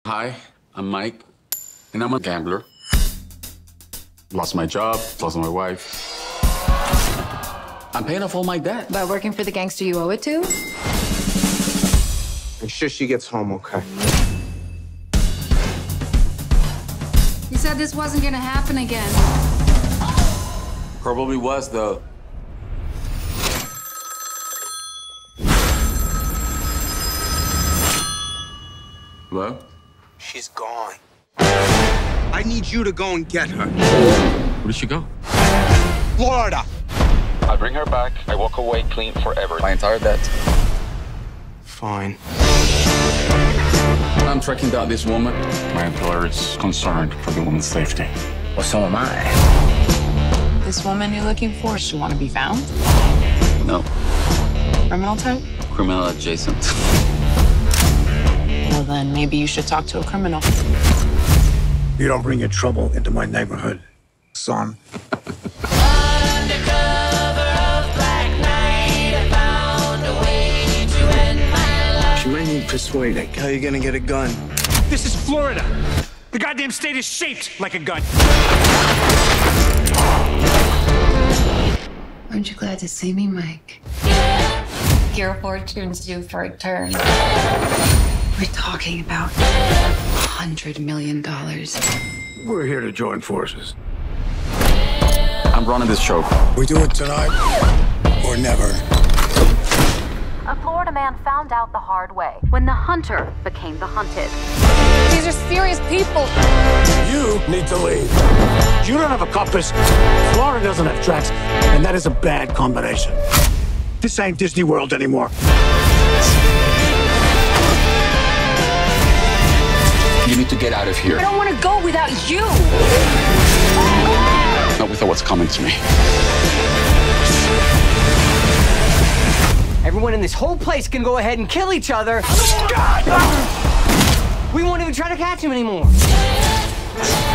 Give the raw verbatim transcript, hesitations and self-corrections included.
Hi, I'm Mike, and I'm a gambler. Lost my job, lost my wife. I'm paying off all my debt. By working for the gangster you owe it to? Make sure she gets home okay. You said this wasn't gonna happen again. Probably was, though. Hello? She's gone. I need you to go and get her. Where did she go? Florida. I bring her back. I walk away clean forever. My entire debt. Fine. I'm tracking down this woman. My employer is concerned for the woman's safety. Well, so am I. This woman you're looking for, she want to be found? No. Criminal type? Criminal adjacent. Well, then maybe you should talk to a criminal. You don't bring your trouble into my neighborhood, son. She might need persuading. How are you gonna get a gun? This is Florida. The goddamn state is shaped like a gun. Aren't you glad to see me, Mike? Your fortune's due for a turn. We're talking about a hundred million dollars. We're here to join forces. I'm running this show. We do it tonight or never. A Florida man found out the hard way when the hunter became the hunted. These are serious people. You need to leave. You don't have a compass. Florida doesn't have tracks, and that is a bad combination. This ain't Disney World anymore. You need to get out of here. I don't want to go without you. Not without what's coming to me. Everyone in this whole place can go ahead and kill each other. We won't even try to catch him anymore.